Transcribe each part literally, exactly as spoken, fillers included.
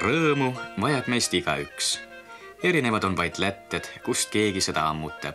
Rõõmu vajab meist igaüks. Erinevad on vaid lätted, kust keegi seda ammutab.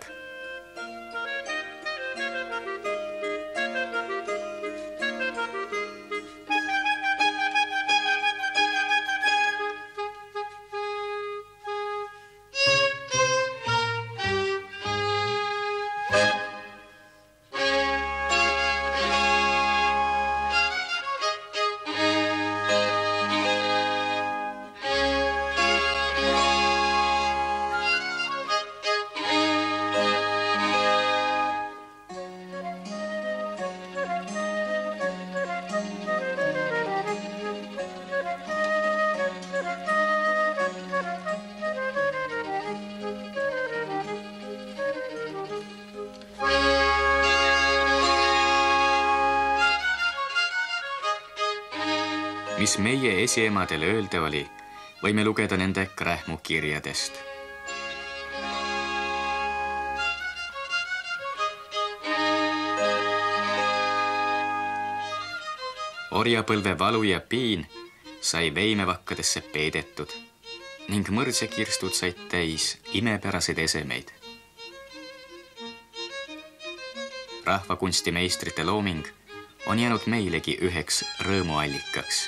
Mis meie esiemadel öelda oli, võime lugeda nende Krähmu kirjadest. Orjapõlve valu ja piin sai veimevakkadesse peidetud ning mõrsekirstud said täis imepäraseid esemeid. Rahvakunstimeistrite looming on jäänud meilegi üheks rõõmuallikaks.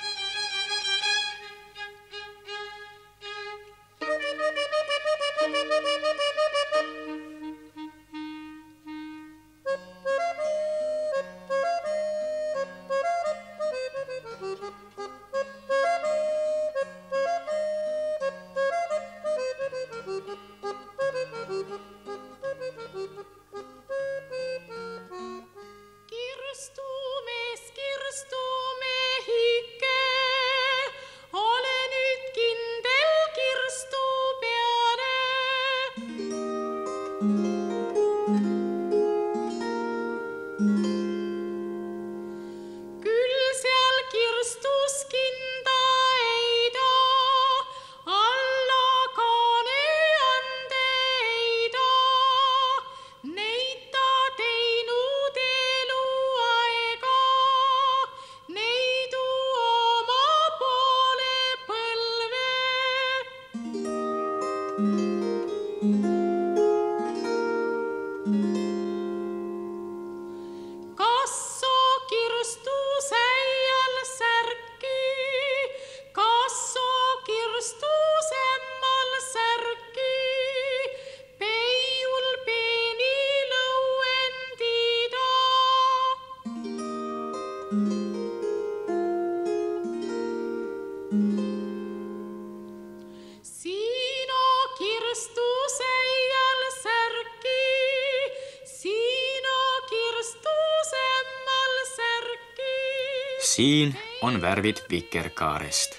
Siin on värvid vikerkaarest.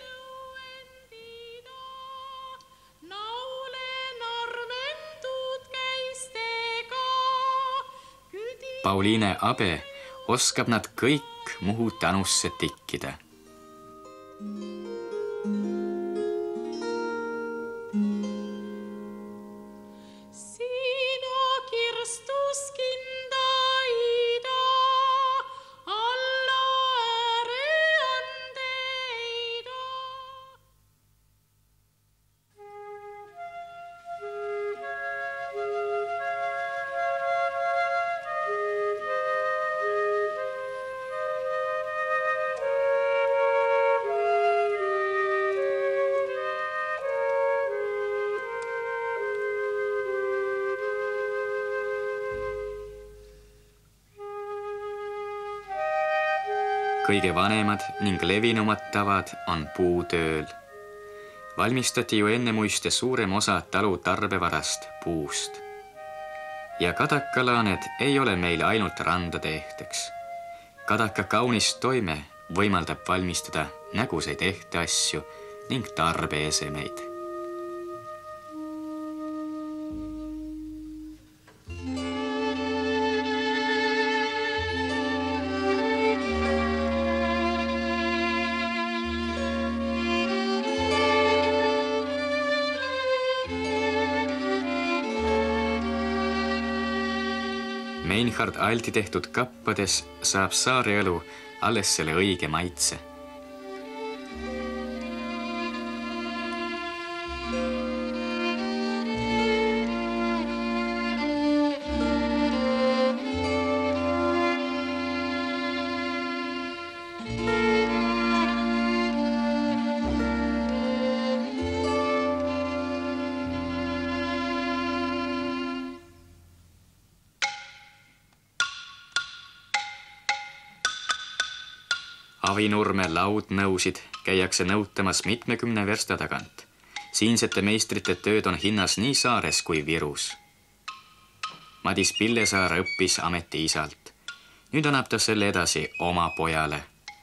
Pauliine Abe oskab nad kõik Muhu tanusse tikkida. Kõige vanemad ning levinumad tavad on puutööl. Valmistati ju enne muiste suurem osa talu tarbevarast puust. Ja kadakalaaned ei ole meil ainult randade ehteks. Kadaka kaunis toime võimaldab valmistada näguseid ehte asju ning tarbeesemeid. Meinhard Alti tehtud kappades saab saareõlu alles selle õige maitse. Avinurme laudnõusid käiakse nõutamas mitmekümne versta tagant. Siinsete meistrite tööd on hinnas nii Saares kui Virus. Madis Pillesaar õppis ameti isalt. Nüüd annab ta selle edasi oma pojale.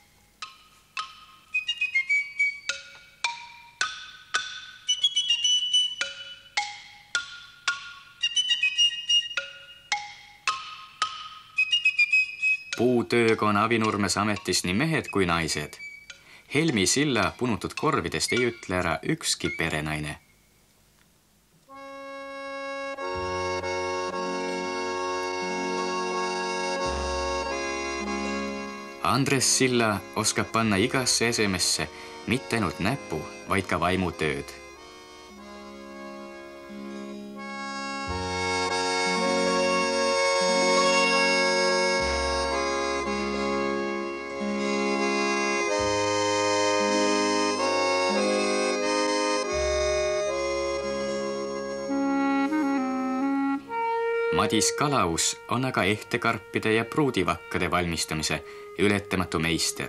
Puutööga on Avinurmes ametis nii mehed kui naised. Helmi silla punutud korvidest ei ütle ära ükski perenaine. Andres Silla oskab panna igasse esemesse mitte ainult näpu, vaid ka vaimutööd. Madis Kalaus on aga ehtekarpide ja pruudivakkade valmistamise ületamatu meister.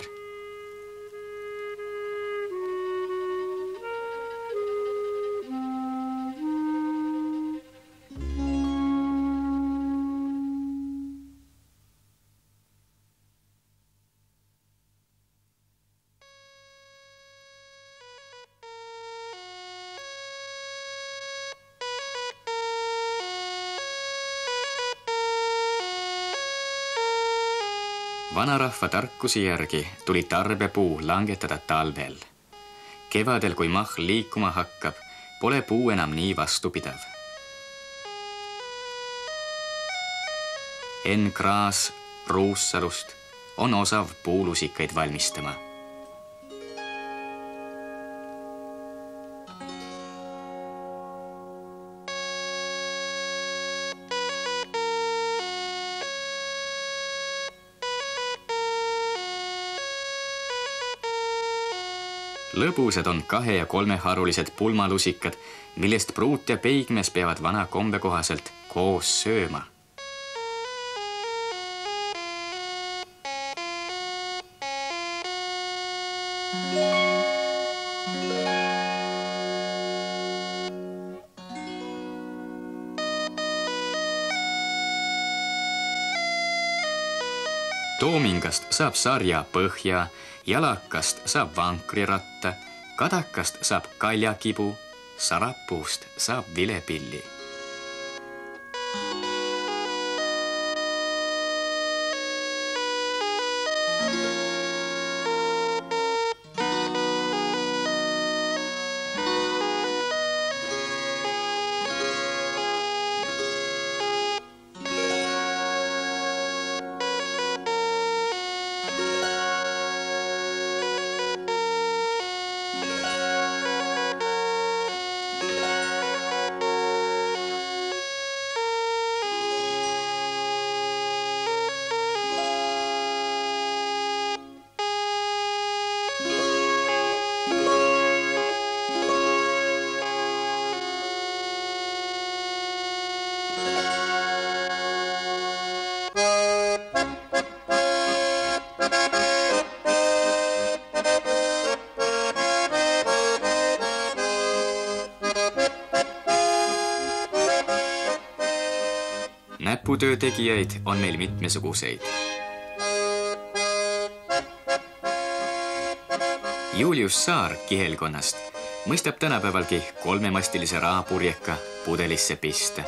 Vanarahva tarkusi järgi tuli tarbepuu langetada talvel. Kevadel, kui mahl liikuma hakkab, pole puu enam nii vastupidav. Enn Kraas Ruussalust on osav puulusikaid valmistama. Lõbused on kahe- ja kolmeharulised pulmalusikad, millest pruut ja peigmes peavad vana kombe kohaselt koos sööma. Toomingast saab sarja põhja, jalakast saab vankriratta, kadakast saab kaljakibu, sarapuust saab vilepilli. Näputöö tegijaid on meil mitmesuguseid. Julius Saar Kihelkonnast mõistab tänapäevalgi kolmemastilise raapurjeka pudelisse pista.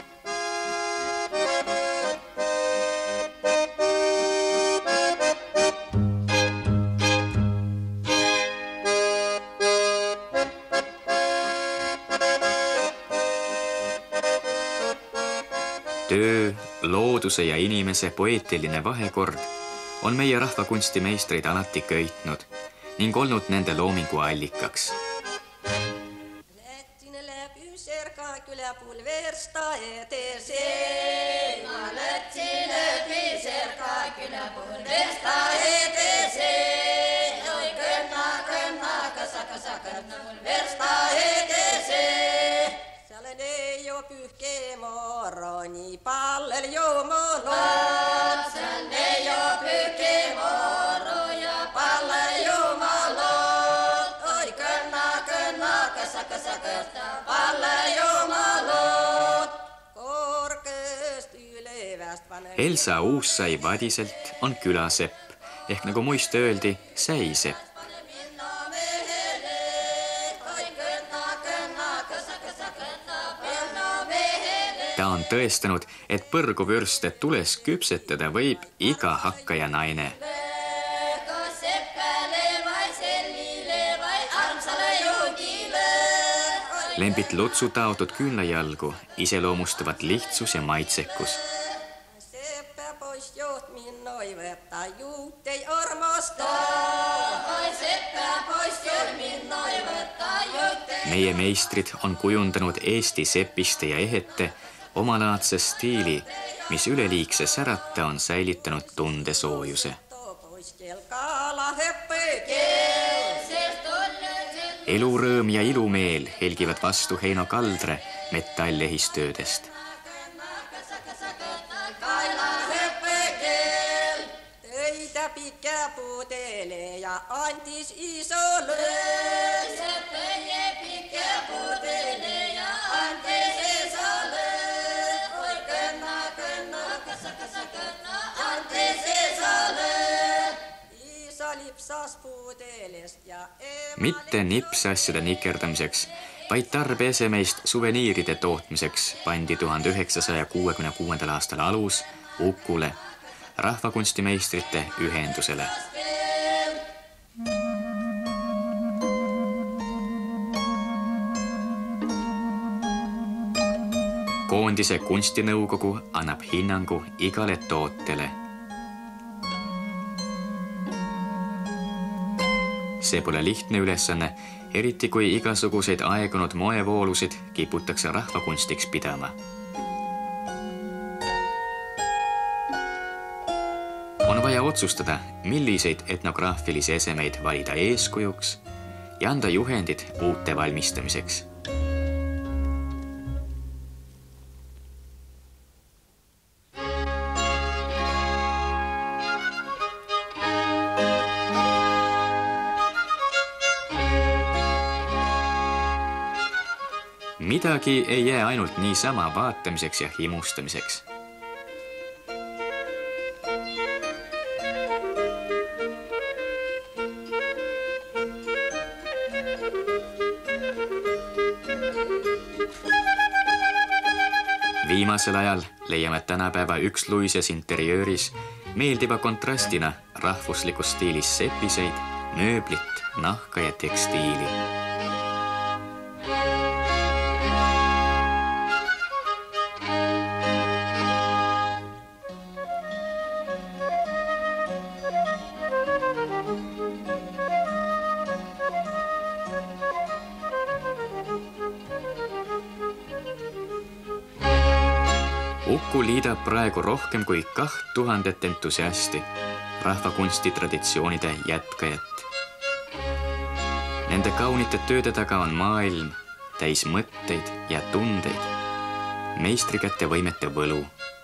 Töö, looduse ja inimese poeetiline vahekord on meie rahvakunstimeistreid alati köitnud ning olnud nende loomingu allikaks. Lättine läbi serka kyläpuol versta eteeseen. Ma lätsin läbi serka kyläpuol versta eteeseen. Oi könna, könna, kasa, kasa, könna mul versta eteeseen. Sellainen ei oo pyyhkeä moro, niin pallel joo molo. Sen ei oo pyyhkeä moro ja pallel. Elsa Uussai Vadiselt on külasepp, ehk nagu muiste öeldi, säisepp. Ta on tõestanud, et põrguvürste tules küpsetada võib iga hakkaja naine. Lembit Lutsu taotud küünlajalgu iseloomustavad lihtsus ja maitsekus. Meie meistrid on kujundanud Eesti sepiste ja ehete omalaadse stiili, mis üleliigse särata on säilitanud tundesoojuse. Elurõõm ja ilumeel helgivad vastu Heino Kaldre metallehistöödest. Mitte nipsasjade nikerdamiseks, vaid tarbeesemeist suveniiride tootmiseks pandi tuhande üheksasaja kuuekümne kuuendal aastal alus Ukule, rahvakunstimeistrite ühendusele. Koondise kunstinõukogu annab hinnangu igale tootele. See pole lihtne ülesanne, eriti kui igasuguseid aegunud moevoolusid kiputakse rahvakunstiks pidama. On vaja otsustada, milliseid etnograafilisi esemeid valida eeskujuks ja anda juhendid uute valmistamiseks. Midagi ei jää ainult niisama vaatamiseks ja himustamiseks. Viimasel ajal leiame tänapäeva üksluises interiööris meeldiva kontrastina rahvuslikus stiilis sepiseid, mööblit, nahka ja tekstiili. Uku liidab praegu rohkem kui kaht tuhandet entusiasti, rahvakunsti traditsioonide jätkajat. Nende kaunite tööde taga on maailm täis mõtteid ja tundeid, meistrikäte võimete võlu.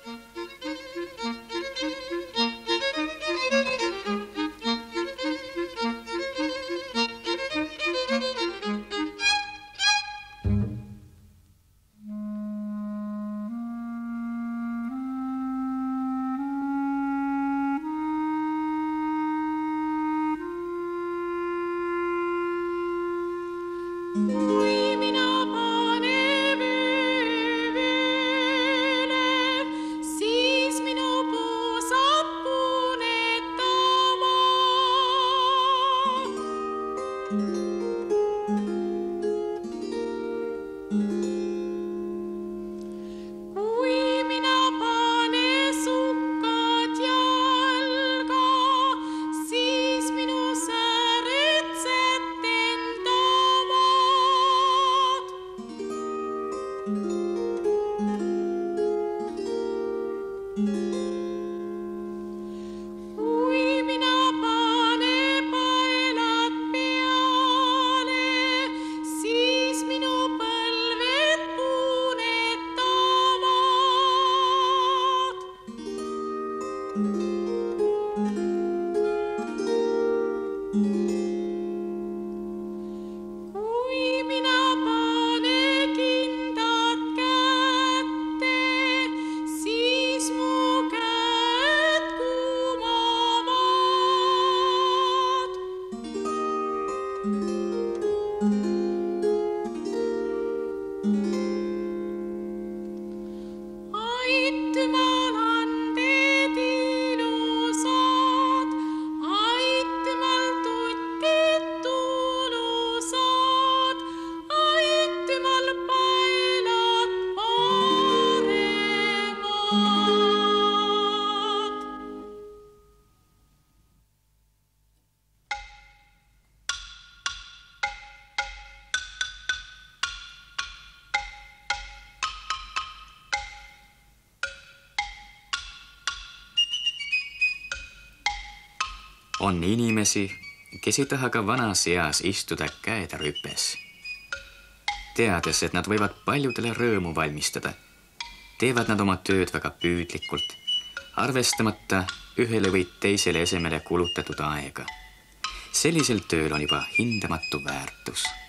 Kui mina pane veele, siis minu puu saab punetama. Kui mina pane sukkad jalga, siis minu sääred sätendavad. Kui mina pane paelad peale, siis minu põlved punetavad. Kui mina pane On inimesi, kes ei taha ka vanas eas istuda käed rüpes. Teades, et nad võivad paljudele rõõmu valmistada, teevad nad oma tööd väga püüdlikult, arvestamata ühele või teisele esemele kulutatud aega. Sellisel tööl on juba hindamatu väärtus.